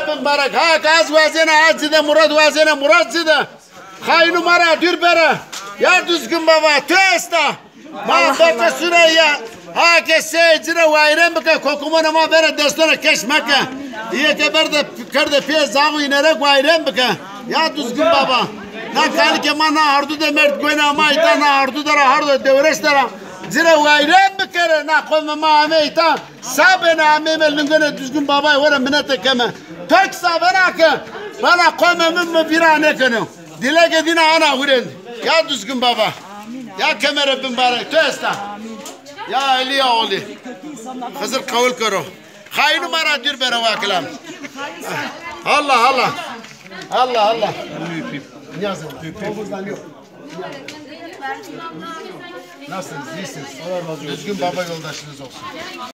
bin barak. Ha gaz vazene acıda Murat vazene Murat zide. Hay numara dür bere. Ya düzgün baba testa. Ma baka süreye. Ha ke seycire vayren baka kokumana ma bere destana keşmeke. İyi ke berde kerde piye zağı inerek vayren baka. Ya düzgün baba. Na kali ke ma na hardu de mert goyna ma ita na hardu dara hardu devreştara. Zire vayren baka na koyma ma ame ita. Sabena ame melungene düzgün baba vara minete keme. Tek sabena ke. Bana koyma mümü birane kene. Dile gedine ana huren. Ya düzgün baba. Ya kemere bin barak. Testa. Ya Eliya oğlu. Hızır kavul karo. Hay numara dür bere vakilam. Allah Allah. Allah Allah. Yazın. Omuzdan yok. Nasılsınız? İyisiniz. Düzgün baba yoldaşınız olsun.